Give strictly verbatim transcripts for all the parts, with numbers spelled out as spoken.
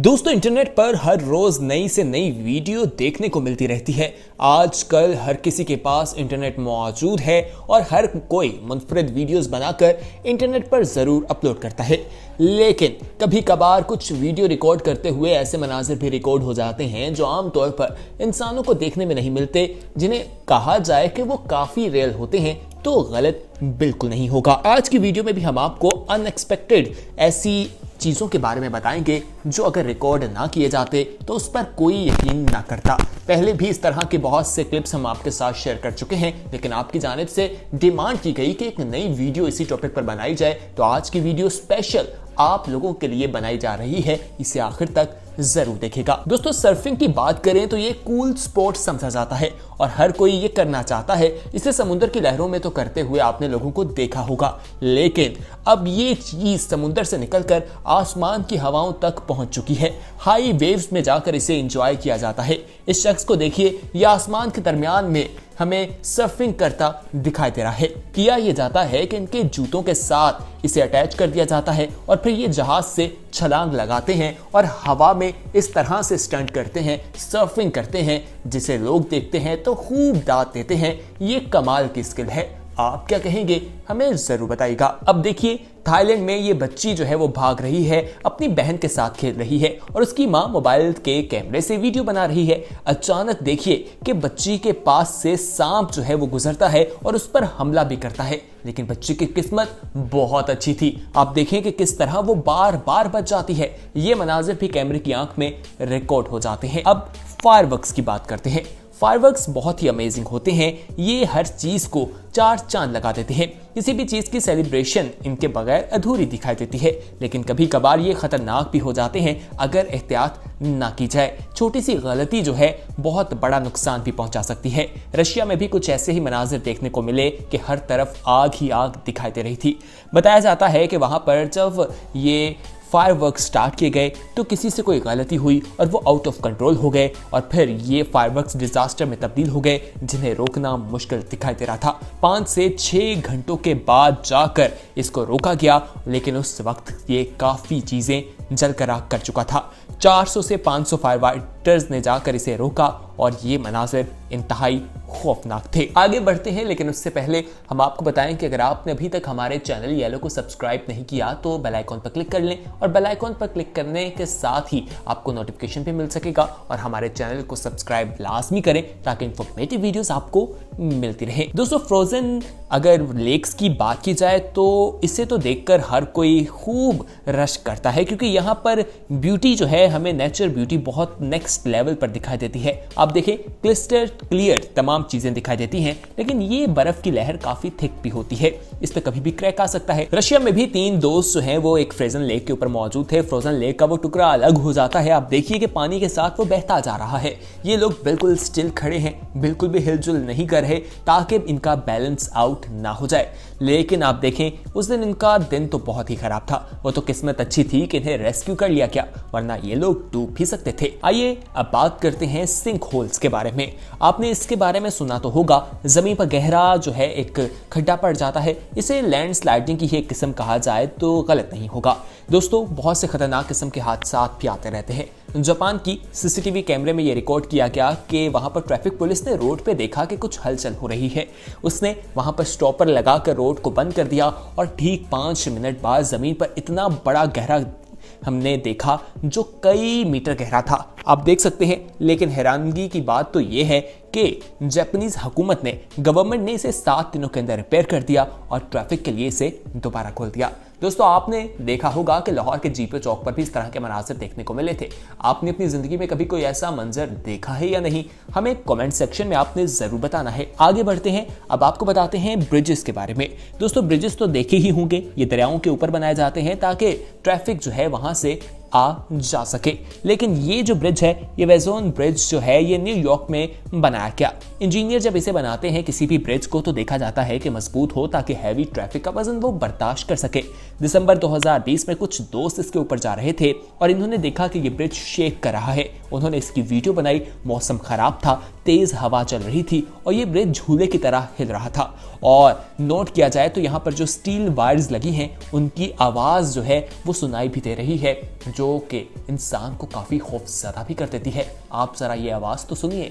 दोस्तों, इंटरनेट पर हर रोज नई से नई वीडियो देखने को मिलती रहती है। आजकल हर किसी के पास इंटरनेट मौजूद है और हर कोई मुनफरिद वीडियोस बनाकर इंटरनेट पर जरूर अपलोड करता है। लेकिन कभी कभार कुछ वीडियो रिकॉर्ड करते हुए ऐसे मनाजिर भी रिकॉर्ड हो जाते हैं जो आमतौर पर इंसानों को देखने में नहीं मिलते, जिन्हें कहा जाए कि वो काफी रियल होते हैं तो गलत बिल्कुल नहीं होगा। आज की वीडियो में भी हम आपको अनएक्सपेक्टेड ऐसी चीजों के बारे में बताएंगे जो अगर रिकॉर्ड ना किए जाते तो उस पर कोई यकीन ना करता। पहले भी इस तरह के बहुत से क्लिप्स हम आपके साथ शेयर कर चुके हैं, लेकिन आपकी जानिब से डिमांड की गई कि एक नई वीडियो इसी टॉपिक पर बनाई जाए, तो आज की वीडियो स्पेशल आप लोगों के लिए बनाई जा रही है। इसे आखिर तक जरूर देखेगा। दोस्तों, सर्फिंग की बात करें तो ये कूल स्पोर्ट समझा जाता है और हर कोई ये करना चाहता है। इसे समुद्र की लहरों में तो करते हुए आपने लोगों को देखा होगा, लेकिन अब ये चीज समुद्र से निकलकर आसमान की हवाओं तक पहुंच चुकी है। हाई वेव्स में जाकर इसे एंजॉय किया जाता है। इस शख्स को देखिए, यह आसमान के दरमियान में हमें सर्फिंग करता दिखाई दे रहा है। किया यह जाता है कि इनके जूतों के साथ इसे अटैच कर दिया जाता है और फिर ये जहाज से छलांग लगाते हैं और हवा में इस तरह से स्टंट करते हैं, सर्फिंग करते हैं, जिसे लोग देखते हैं तो खूब दाद देते हैं। ये कमाल की स्किल है। आप क्या कहेंगे, हमें जरूर बताइएगा। अब देखिए, थाईलैंड में ये बच्ची जो है वो भाग रही है, अपनी बहन के साथ खेल रही है और उसकी माँ मोबाइल के कैमरे से वीडियो बना रही है। अचानक देखिए कि बच्ची के पास से सांप जो है वो गुजरता है और उस पर हमला भी करता है, लेकिन बच्ची की किस्मत बहुत अच्छी थी। आप देखें कि किस तरह वो बार बार बच जाती है। ये मनाजिर भी कैमरे की आंख में रिकॉर्ड हो जाते हैं। अब फायरवर्क्स की बात करते हैं। फायरवर्क्स बहुत ही अमेजिंग होते हैं। ये हर चीज को चार चांद लगा देते हैं। किसी भी चीज की सेलिब्रेशन इनके बगैर अधूरी दिखाई देती है, लेकिन कभी कभार ये खतरनाक भी हो जाते हैं अगर एहतियात ना की जाए। छोटी सी गलती जो है बहुत बड़ा नुकसान भी पहुंचा सकती है। रशिया में भी कुछ ऐसे ही मनाजिर देखने को मिले कि हर तरफ आग ही आग दिखाई दे रही थी। बताया जाता है कि वहां पर जब ये फायरवर्क स्टार्ट किए गए तो किसी से कोई गलती हुई और वो आउट ऑफ कंट्रोल हो गए और फिर ये फायरवर्क्स डिजास्टर में तब्दील हो गए, जिन्हें रोकना मुश्किल दिखाई दे रहा था। पाँच से छः घंटों के बाद जाकर इसको रोका गया, लेकिन उस वक्त ये काफ़ी चीज़ें जलकर आग कर चुका था। चार सौ से पाँच सौ फायर फाइटर्स ने जाकर इसे रोका और ये मनाजिर इंतहाई खौफनाक थे। आगे बढ़ते हैं, लेकिन उससे पहले हम आपको बताएं कि अगर आपने अभी तक हमारे चैनल येलो को सब्सक्राइब नहीं किया तो बेल आइकॉन पर क्लिक कर लें और बेल आइकॉन पर क्लिक करने के साथ ही आपको नोटिफिकेशन भी मिल सकेगा और हमारे चैनल को सब्सक्राइब लाजमी करें ताकि इंफॉर्मेटिव वीडियोस आपको मिलती रहे। दोस्तों, फ्रोजन अगर लेक्स की बात की जाए तो इसे तो देखकर हर कोई खूब रश करता है, क्योंकि यहाँ पर ब्यूटी जो है, हमें नेचर ब्यूटी बहुत नेक्स्ट लेवल पर दिखाई देती है। आप देखें, क्लिस्टर क्लियर तमाम चीजें दिखाई देती हैं, लेकिन ये बर्फ की लहर काफी थिक भी होती है। इस पे कभी भी क्रैक आ सकता है। रशिया में भी तीन दोस्त जो हैं वो एक फ्रोजन लेक के ऊपर मौजूद थे। फ्रोजन लेक का वो टुकड़ा अलग हो जाता है। आप देखिए कि पानी के साथ वो बहता जा रहा है। ये लोग बिल्कुल स्टिल खड़े हैं, बिल्कुल भी हिलजुल नहीं कर रहे ताकि इनका बैलेंस आउट ना हो जाए। लेकिन आप देखें, उस दिन इनका दिन तो बहुत ही खराब था। वो तो किस्मत अच्छी थी कि इन्हें रेस्क्यू कर लिया गया, वरना ये लोग डूब भी सकते थे। आइए अब बात करते हैं सिंक होल्स के बारे में। आपने इसके बारे में सुना तो होगा। जमीन पर गहरा जो है एक खड्डा पड़ जाता है। इसे लैंड स्लाइडिंग की एक किस्म कहा जाए तो गलत नहीं होगा। दोस्तों, बहुत से खतरनाक किस्म के हादसा भी आते रहते हैं। जापान की सीसीटीवी कैमरे में यह रिकॉर्ड किया गया कि वहां पर ट्रैफिक पुलिस ने रोड पे देखा कि कुछ हलचल हो रही है। उसने वहां पर स्टॉपर लगाकर रोड को बंद कर दिया और ठीक पांच मिनट बाद जमीन पर इतना बड़ा गहरा हमने देखा जो कई मीटर गहरा था। आप देख सकते हैं, लेकिन हैरानगी की बात तो यह है कि जापानीज हुकूमत ने गवर्नमेंट ने इसे सात दिनों के अंदर रिपेयर कर दिया और ट्रैफिक के लिए इसे दोबारा खोल दिया। दोस्तों, आपने देखा होगा कि लाहौर के जीपे चौक पर भी इस तरह के मनाजिर देखने को मिले थे। आपने अपनी जिंदगी में कभी कोई ऐसा मंजर देखा है या नहीं, हमें कमेंट सेक्शन में आपने जरूर बताना है। आगे बढ़ते हैं, अब आपको बताते हैं ब्रिजेस के बारे में। दोस्तों, ब्रिजेस तो देखे ही होंगे। ये दरियाओं के ऊपर बनाए जाते हैं ताकि ट्रैफिक जो है वहां से आ जा सके। लेकिन ये जो ब्रिज है, ये वेजोन ब्रिज जो है, ये न्यूयॉर्क में बनाया गया। इंजीनियर जब इसे बनाते हैं किसी भी ब्रिज को, तो देखा जाता है कि मजबूत हो ताकि हैवी ट्रैफिक का वजन वो बर्दाश्त कर सके। दिसंबर दो हज़ार बीस में कुछ दोस्त इसके ऊपर जा रहे थे और इन्होंने देखा कि ये ब्रिज शेक कर रहा है। उन्होंने इसकी वीडियो बनाई। मौसम खराब था, तेज हवा चल रही थी और ये ब्रिज झूले की तरह हिल रहा था। और नोट किया जाए तो यहाँ पर जो स्टील वायर्स लगी हैं उनकी आवाज जो है वो सुनाई भी दे रही है, जो जो कि इंसान को काफी खौफजदा भी कर देती है। आप जरा ये आवाज तो सुनिए।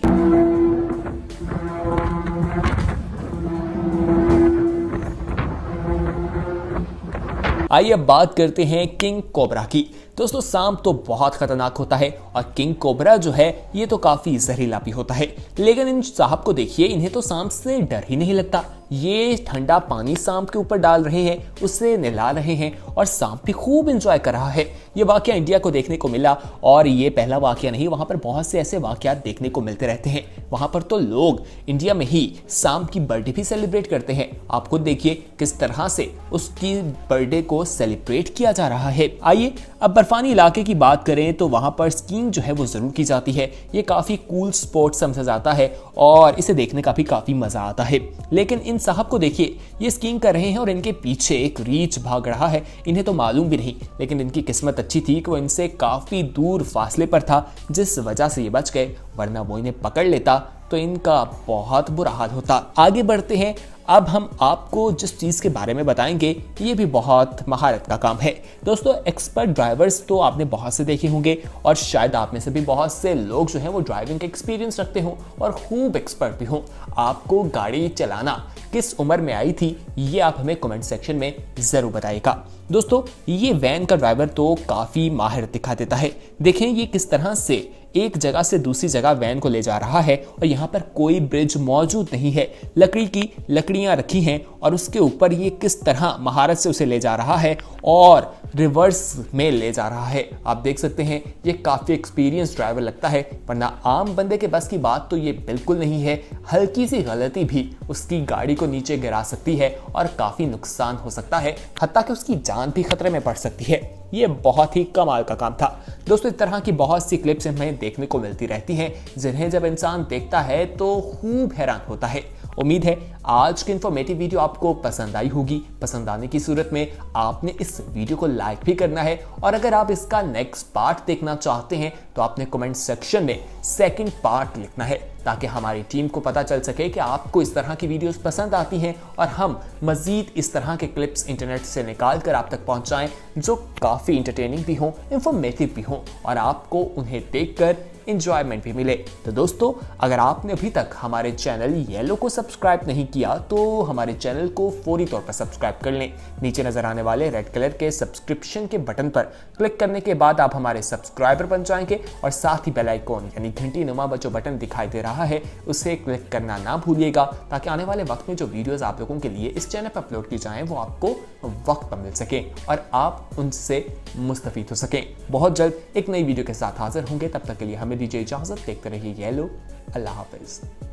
आइए अब बात करते हैं किंग कोबरा की। दोस्तों सांप तो बहुत खतरनाक होता है और किंग कोबरा जो है ये तो काफी जहरीला भी होता है, लेकिन इन साहब को देखिए, इन्हें तो सांप से डर ही नहीं लगता। ये ठंडा पानी सांप के ऊपर डाल रहे हैं, उसे नहला रहे हैं और सांप भी खूब एंजॉय कर रहा है। ये वाकया इंडिया को देखने को मिला और ये पहला वाकया नहीं, वहां पर बहुत से ऐसे वाकयात देखने को मिलते रहते हैं। वहां पर तो लोग इंडिया में ही सांप की बर्थडे भी सेलिब्रेट करते हैं। आप खुद देखिए किस तरह से उसकी बर्थडे को सेलिब्रेट किया जा रहा है। आइए अब बर्फानी इलाके की बात करें तो वहां पर स्कीइंग जो है वो जरूर की जाती है। ये काफी कूल स्पोर्ट समझा जाता है और इसे देखने का भी काफी मजा आता है। लेकिन इन साहब को देखिए, ये स्कीइंग कर रहे हैं और इनके पीछे एक रीछ भाग रहा है। इन्हें तो मालूम भी नहीं, लेकिन इनकी किस्मत अच्छी थी कि वो इनसे काफी दूर फासले पर था, जिस वजह से ये बच गए, वरना वो इन्हें पकड़ लेता तो इनका बहुत बुरा हाल होता। आगे बढ़ते हैं। अब हम आपको जिस चीज के बारे में बताएंगे ये भी बहुत महारत का काम है। दोस्तों एक्सपर्ट ड्राइवर्स तो आपने बहुत से देखे होंगे और शायद आप में से भी बहुत से लोग जो हैं वो ड्राइविंग का एक्सपीरियंस रखते हो और खूब एक्सपर्ट भी हो। आपको गाड़ी चलाना किस उम्र में आई थी ये आप हमें कमेंट सेक्शन में जरूर बताइएगा। दोस्तों ये वैन का ड्राइवर तो काफी माहिर दिखा देता है। देखें ये किस तरह से एक जगह से दूसरी जगह वैन को ले जा रहा है और यहाँ पर कोई ब्रिज मौजूद नहीं है, लकड़ी की लकड़ियां रखी हैं और उसके ऊपर ये किस तरह महारत से उसे ले जा रहा है और रिवर्स में ले जा रहा है। आप देख सकते हैं ये काफी एक्सपीरियंस ड्राइवर लगता है, वरना आम बंदे के बस की बात तो ये बिल्कुल नहीं है। हल्की सी गलती भी उसकी गाड़ी को नीचे गिरा सकती है और काफी नुकसान हो सकता है, हत्ता कि उसकी जान भी खतरे में पड़ सकती है। ये बहुत ही कमाल का काम था। दोस्तों इस तरह की बहुत सी क्लिप्स हमें देखने को मिलती रहती हैं, जिन्हें जब इंसान देखता है तो खूब हैरान होता है। उम्मीद है आज की इन्फॉर्मेटिव वीडियो आपको पसंद आई होगी। पसंद आने की सूरत में आपने इस वीडियो को लाइक भी करना है और अगर आप इसका नेक्स्ट पार्ट देखना चाहते हैं तो आपने कमेंट सेक्शन में सेकंड पार्ट लिखना है, ताकि हमारी टीम को पता चल सके कि आपको इस तरह की वीडियोस पसंद आती हैं और हम मजीद इस तरह के क्लिप्स इंटरनेट से निकाल कर आप तक पहुंचाएं जो काफ़ी इंटरटेनिंग भी हों, इंफॉर्मेटिव भी हों और आपको उन्हें देखकर इंजॉयमेंट भी मिले। तो दोस्तों अगर आपने अभी तक हमारे चैनल येलो को सब्सक्राइब नहीं किया तो हमारे चैनल को फौरी तौर पर सब्सक्राइब कर लें। नीचे नजर आने वाले रेड कलर के सब्सक्रिप्शन के बटन पर क्लिक करने के बाद आप हमारे सब्सक्राइबर बन जाएंगे और साथ ही बेल आइकॉन यानी घंटी नुमा जो बटन दिखाई दे रहा है उसे क्लिक करना ना भूलिएगा, ताकि आने वाले वक्त में जो वीडियोस आप लोगों के लिए इस चैनल पर अपलोड की जाएं वो आपको वक्त पर मिल सके और आप उनसे मुस्तफीद हो सकें। बहुत जल्द एक नई वीडियो के साथ हाजिर होंगे, तब तक के लिए हमें दीजिए इजाजत। देखते रहिए येलो। अल्लाह हाफिज।